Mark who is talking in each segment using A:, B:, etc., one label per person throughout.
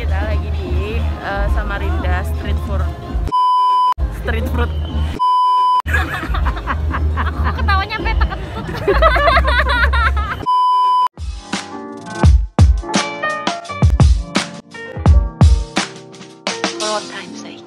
A: kita lagi di Samarinda Street Food. Street Food.
B: Aku ketawanya sampai tekentut.
C: For all time's sake.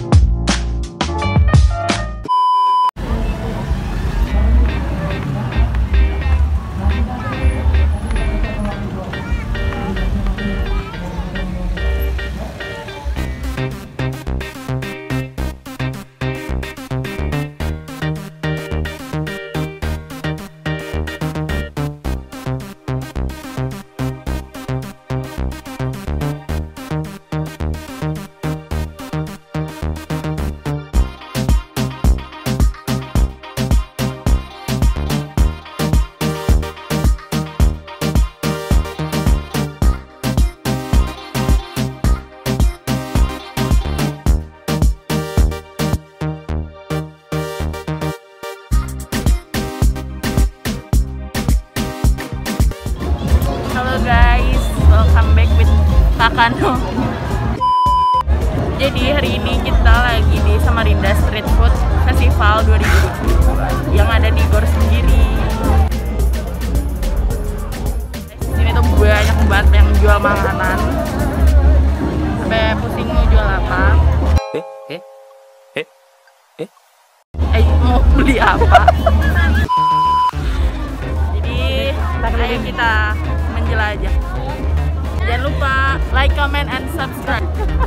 A: Halo guys, welcome back with Kakano. Jadi hari ini kita lagi di Samarinda Street Food Festival 2020 yang ada di Gor sendiri. Di sini tuh banyak banget yang jual makanan. Sampai pusing mau jual apa? Mau beli apa? Jadi ayo kita menjelajah. Jangan lupa like, comment, and subscribe.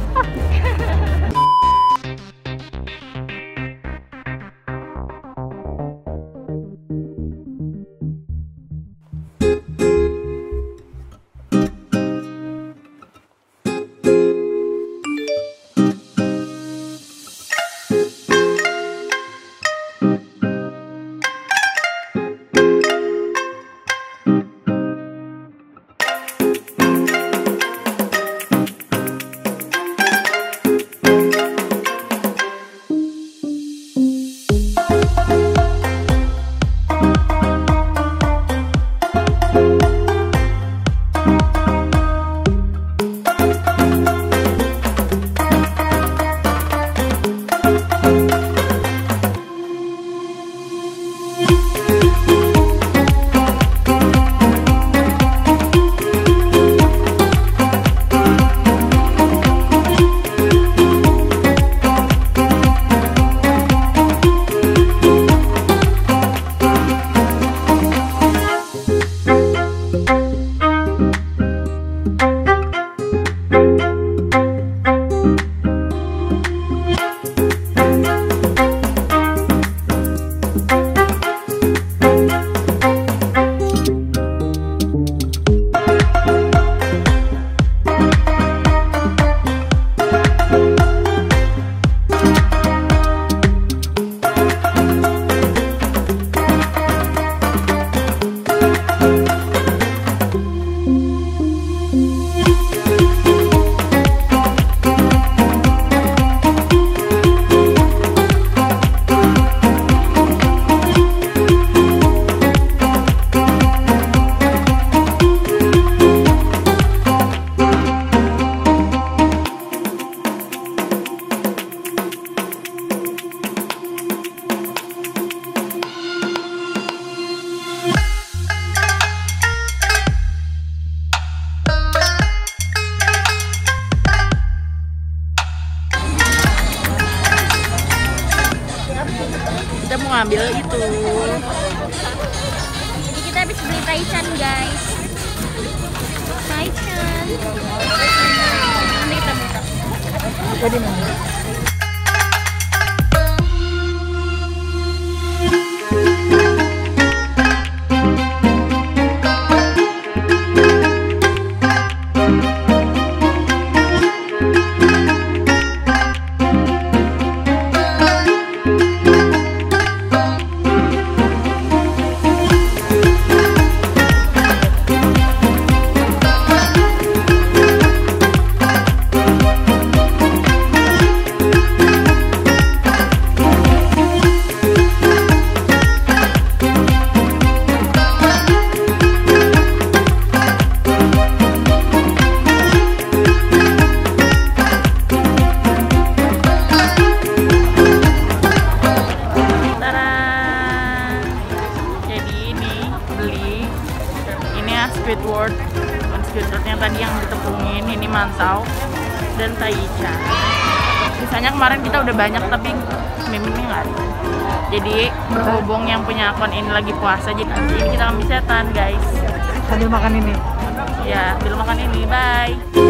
A: Kita mau ngambil itu.
B: Jadi kita habis beli taichan guys. Taichan. Nanti kita buka.
A: Jadi mana? ini mantau dan Taichan. Misalnya kemarin kita udah banyak tapi Miminnya nggak ada. Jadi berhubung yang punya akun ini lagi puasa, jadi nanti ini kita ambil setan guys.
C: Sambil makan ini.
A: Ya, sambil makan ini. Bye.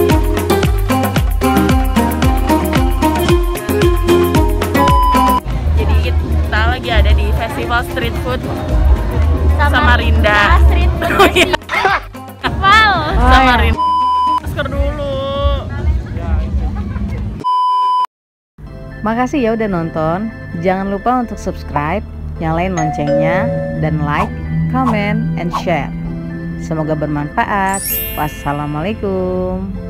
A: Jadi kita lagi ada di Festival Street Food Samarinda.
B: Street food.
A: Oh, iya.
B: Wow.
A: Samarinda. Masker dulu.
C: Makasih ya udah nonton. Jangan lupa untuk subscribe, nyalain loncengnya, dan like, comment, and share. Semoga bermanfaat. Wassalamualaikum.